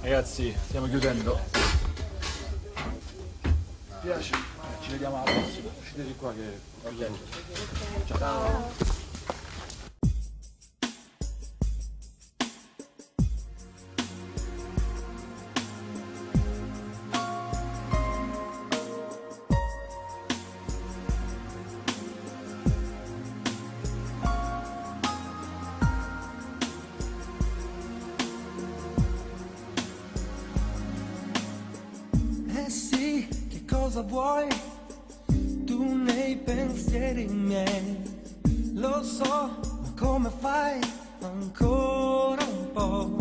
Ragazzi, stiamo chiudendo. Mi piace? Ci vediamo alla prossima. Uscite di qua che ho chiuso tutto. Ciao. Sì, che cosa vuoi tu nei pensieri miei? Lo so, ma come fai ancora un po'?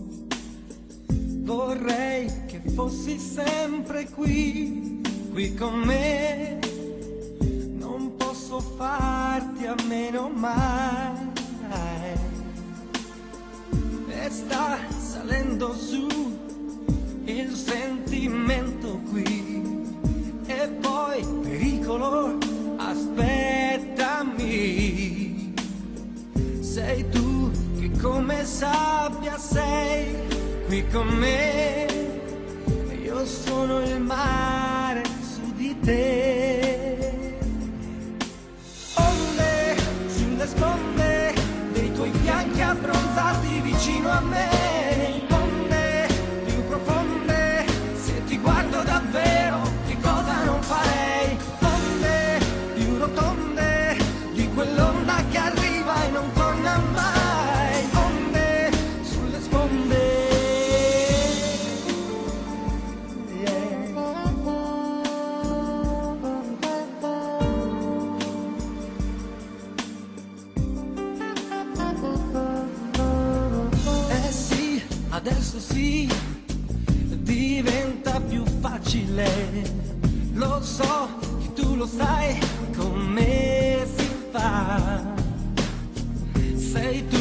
Vorrei che fossi sempre qui, qui con me. Non posso farti a meno mai. E sta salendo su il sentimento qui, e poi pericolo, aspettami. Sei tu che come sabbia sei qui con me, e io sono il mare su di te. Onde sulle sponde dei tuoi fianchi abbronzati vicino a me, davvero che cosa non farei. Onde più rotonde di quell'onda che arriva e non torna mai. Onde sulle sponde, Eh sì, adesso sì, diventa più facile. Lo so che tu lo sai come si fa. Sei tu